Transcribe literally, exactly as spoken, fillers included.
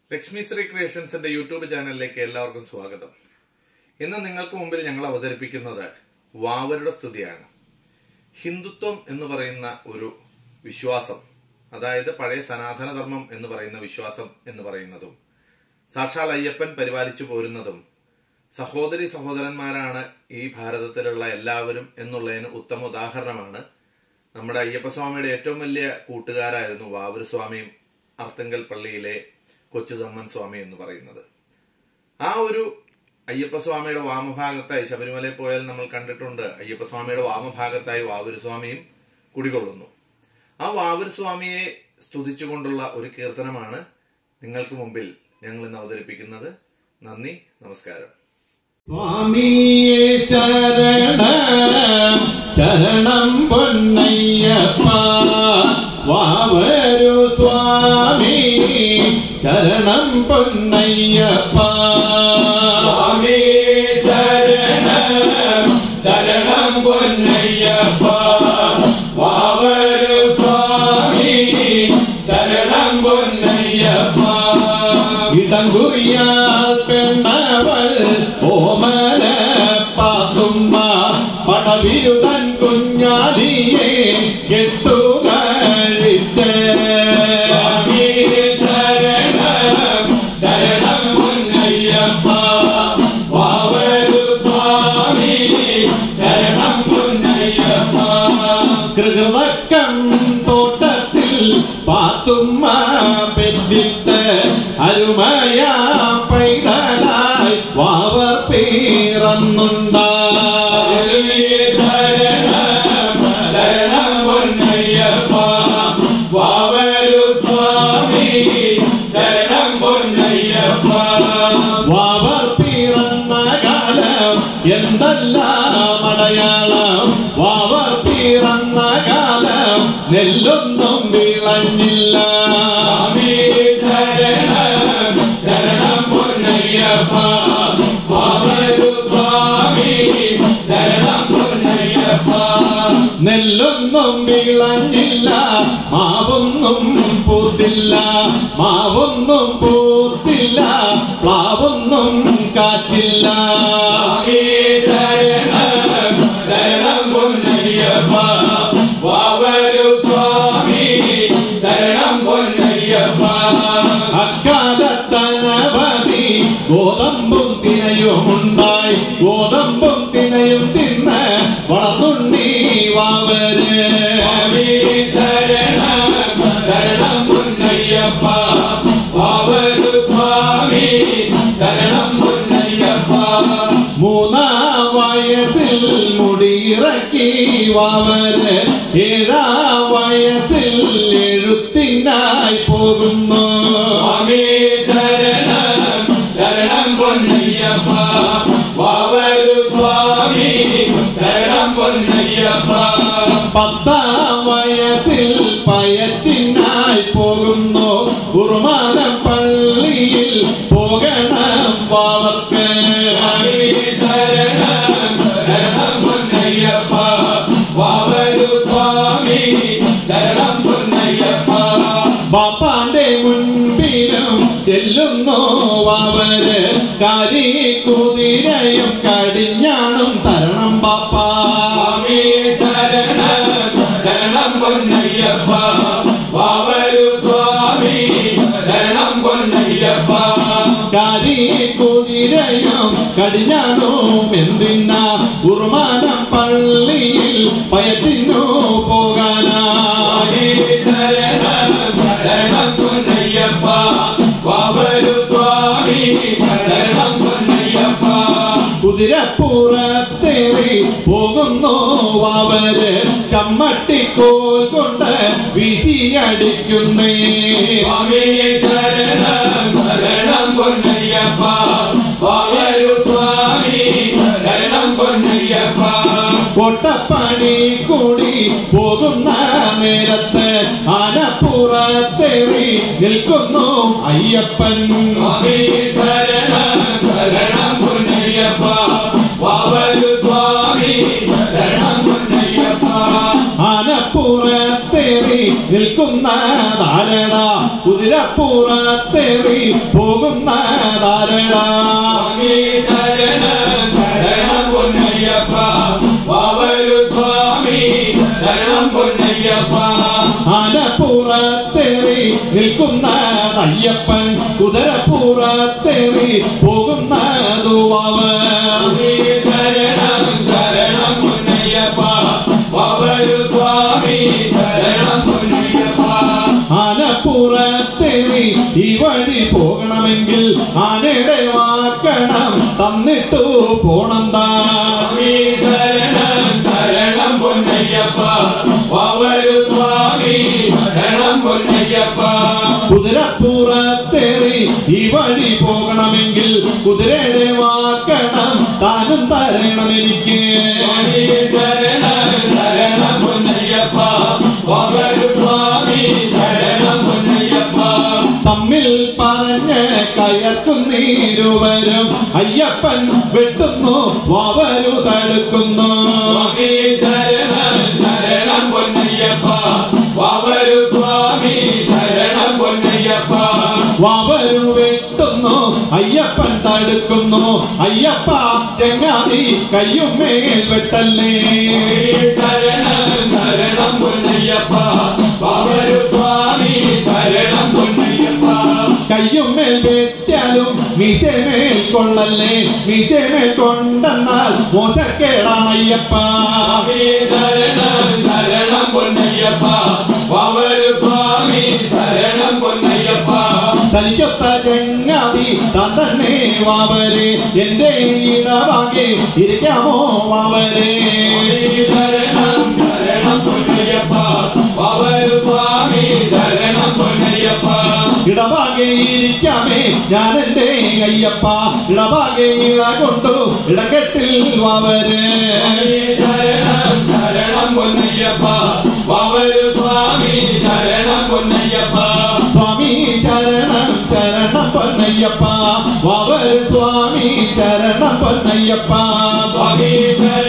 Lakshmi Shri ക്രിയേഷൻസിന്റെ YouTube ചാനലിലേക്ക് എല്ലാവർക്കും സ്വാഗതം. ഇന്ന് നിങ്ങൾക്ക് മുമ്പിൽ ഞങ്ങൾ അവതരിപ്പിക്കുന്നത് വാവരുടെ സ്തുതിയാണ്. ഹിന്ദുത്വം എന്ന് പറയുന്ന ഒരു വിശ്വാസം, അതായത് പഴയ സനാതനധർമ്മം എന്ന് പറയുന്ന വിശ്വാസം എന്ന് പറയുന്നതും സാക്ഷാൽ അയ്യപ്പൻ പരിപാലിച്ചു പോരുന്നതും സഹോദരി സഹോദരന്മാരാണ് ഈ ഭാരതത്തിലുള്ള എല്ലാവരും എന്നുള്ളതിന് ഉത്തമ ഉദാഹരണമാണ്. നമ്മുടെ അയ്യപ്പസ്വാമിയുടെ ഏറ്റവും വലിയ കൂട്ടുകാരായിരുന്നു വാവൂർ സ്വാമിയും അർത്തുങ്കൽ പള്ളിയിലെ കൊച്ചുതമ്മൻ സ്വാമി എന്ന് പറയുന്നത്. ആ ഒരു അയ്യപ്പസ്വാമിയുടെ വാമഭാഗത്തായി ശബരിമലയിൽ പോയാൽ നമ്മൾ കണ്ടിട്ടുണ്ട്, അയ്യപ്പസ്വാമിയുടെ വാമഭാഗത്തായി വാവൂർ സ്വാമിയും കുടികൊള്ളുന്നു. ആ വാവൂർ സ്വാമിയെ സ്തുതിച്ചുകൊണ്ടുള്ള ഒരു കീർത്തനമാണ് നിങ്ങൾക്ക് മുമ്പിൽ ഞങ്ങൾ ഇന്ന് അവതരിപ്പിക്കുന്നത്. നന്ദി, നമസ്കാരം. സ്വാമിയേ ശരണം ശരണം പൊന്നയ്യപ്പ, വാവൂർ സ്വാമി ശരണം പൊന്നയ്യപ്പ. സ്വാമിയേ ശരണം ശരണം പൊന്നയ്യപ്പ, വാവൂർ സ്വാമി ശരണം പൊന്നയ്യപ്പ. ഇടങ്കുറിയാൽ പെണ്ണവൾ ഓമന പാത്തുമ്മ, പടവിരുതൻ കുഞ്ഞാലിയെ കെട്ടുകഴിച്ച്. സ്വാമിയേ ശരണം ശരണം പൊന്നയ്യപ്പ, വാവൂർ സ്വാമി ശരണം പൊന്നയ്യപ്പ. കൃതക്കം തോട്ടത്തിൽ പാത്തുമ്മ പെറ്റിട്ട് അരുമയ പൈതലായി വാവർ പിറന്നുണ്ടായി. ശരണം ശരണം പൊന്നയ്യപ്പ, വാവൂർ സ്വാമി ശരണം പൊന്നയ്യപ്പ. വാവർ പിറന്ന കാലം എന്തെല്ലാം അടയാളം, വാവർ പിറന്ന കാലം നെല്ലൊന്നും വിളഞ്ഞില്ല. സ്വാമിയേ ശരണം ശരണം പൊന്നയ്യപ്പ, വാവൂർ സ്വാമി ശരണം പൊന്നയ്യപ്പ. നെല്ലൊന്നും വിളഞ്ഞില്ല, മാവൊന്നും പൂത്തില്ല, മാവൊന്നും പൂത്തില്ല, പ്ലാവൊന്നും കാച്ചില്ല. സ്വാമിയേ ശരണം ശരണം പൊന്നയ്യപ്പ, വാവൂർ സ്വാമി ശരണം പൊന്നയ്യപ്പ. അക്കാലത്തനവധി ഗോതമ്പും തിനയുമുണ്ടായി, ഗോതമ്പും തിനയും തിന്ന് വളർന്നുണ്ണി വാവര്. സ്വാമിയേ ശരണം ശരണം പൊന്നയ്യപ്പ, വാവൂർ സ്വാമി ശരണം പൊന്നയ്യപ്പ. മൂന്നാം വയസ്സിൽ മുടിയിറക്കി വാവര്, ഏഴാം വയസ്സിൽ എഴുത്തിനായി പോകുന്നു. സ്വാമിയേ ശരണം ശരണം പൊന്നയ്യപ്പ, വാവൂർ സ്വാമി ശരണം പൊന്നയ്യപ്പ. പത്താം വയസ്സിൽ പയറ്റിനായി പോകുന്നു, കുറുമാനം പള്ളിയിൽ പോകണം വാവർക്ക്. സ്വാമിയേ ശരണം ശരണം പൊന്നയ്യപ്പ, വാവൂർ സ്വാമി ശരണം പൊന്നയ്യപ്പ. ബാപ്പാന്റെ മുൻപിലും ചെല്ലുന്നു വാവര്, കാരി കുതിരയും കടിഞ്ഞാണും തരണം ബാപ്പ. സ്വാമിയേ ശരണം ശരണം പൊന്നയ്യപ്പ, വാവൂർ സ്വാമി ശരണം പൊന്നയ്യപ്പ. കാരി കുതിരയും കടിഞ്ഞാണും എന്തിനാ, കുറുമാനം പള്ളിയിൽ പയറ്റിനു പോകാനാ. സ്വാമിയേ ശരണം ശരണം പൊന്നയ്യപ്പ, വാവൂർ സ്വാമി ശരണം പൊന്നയ്യപ്പ. കുതിരപ്പുറത്തേറി പോകുന്നു വാവര്, ചമ്മട്ടിക്കോൽ കൊണ്ട് വീശിയടിക്കുന്നേ. സ്വാമിയേ ശരണം ശരണം പൊന്നയ്യപ്പ, വാവൂർ സ്വാമി ശരണം പൊന്നയ്യപ്പ. കൊട്ടപ്പണി കൂടി പോകുന്ന നേരത്ത് ആനപ്പുറത്തേറി നിൽക്കുന്നു അയ്യപ്പൻ. സ്വാമിയേ ശരണം ശരണം പൊന്നയ്യപ്പ, വാവൂർ സ്വാമി ശരണം പൊന്നയ്യപ്പ. ആനപ്പുറത്തേറി നിൽക്കുന്നതാരട കുതിരപ്പുറത്തേറി പോകുന്നതാരട സ്വാമി ശരണം ശരണം പൊന്നയ്യപ്പ വാവരു സ്വാമി ശരണം പൊന്നയ്യപ്പ ആനപ്പുറത്തേറി നിൽക്കുന്നതയ്യപ്പൻ കുതിരപ്പുറത്തേറി പോകുന്നതു വാവൻ സ്വാമി ശരണം ശരണം പൊന്നയ്യപ്പ വാവരു സ്വാമി ശരണം പൊന്നയ്യപ്പ ആനപ്പുറത്തേറി ഈ വഴി പോകണമെങ്കിൽ ആനയുടെ വാക്കണം തന്നിട്ടു പോണം താ സ്വാമി ശരണം ശരണം പൊന്നയ്യപ്പ വാവരു സ്വാമി ശരണം പൊന്നയ്യപ്പ കുതിരപ്പുറത്തേറി ഈ വഴി പോകണമെങ്കിൽ കുതിരയുടെ വാക്കണം താനും തരണം എനിക്ക് സ്വാമി ശരണം ശരണം പൊന്നയ്യപ്പ വാവരു സ്വാമി ശരണം പൊന്നയ്യപ്പ തമ്മിൽ പറഞ്ഞ് കയർക്കുന്നീരുവരും അയ്യപ്പൻ വെട്ടുന്നു വാവരു തടുക്കുന്നു സ്വാമി ശരണം ശരണം പൊന്നയ്യപ്പ വാവരു സ്വാമി ശരണം പൊന്നയ്യപ്പ വാവരു വെട്ടുന്നു അയ്യപ്പൻ തടുക്കുന്നു അയ്യപ്പ ചെങ്ങാതി കയ്യുമേൽ വെട്ടല്ലേ ശരണം ശരണം പൊന്നയ്യപ്പ വാവരു സ്വാമി ശരണം പൊന്നയ്യപ്പ കയ്യുമേൽ വെട്ടിയാലും മീശമേൽ കൊള്ളല്ലേ മീശമേൽ കൊണ്ടെന്നാൽ മോശക്കേടാണയ്യപ്പ സ്വാമി ശരണം ശരണം പൊന്നയ്യപ്പ വാവരു സ്വാമി ശരണം പൊന്നയ്യപ്പ തനിക്കൊത്ത ചെങ്ങാതി താൻ തന്നെ വാവരെ എന്റെ ഇടവാകെ ഇരിക്കാമോ വാവരെ ശരണം ശരണം പൊന്നയ്യപ്പ വാവരു സ്വാമി ശരണം പൊന്നയ്യപ്പ ഇടവാകെ ഇരിക്കാമേ ഞാൻ എന്റെ അയ്യപ്പ ഇടവാകെ ഇട കൊണ്ടു ഇടകെട്ടിൽ വാവരെ ശരണം ശരണം പൊന്നയ്യപ്പ വാവരു സ്വാമി ശരണം പൊന്നയ്യപ്പ സ്വാമി ശരണം ശരണം പൊന്നയ്യപ്പ വാവര് സ്വാമി ശരണം പൊന്നയ്യപ്പ സ്വാമി ശരണം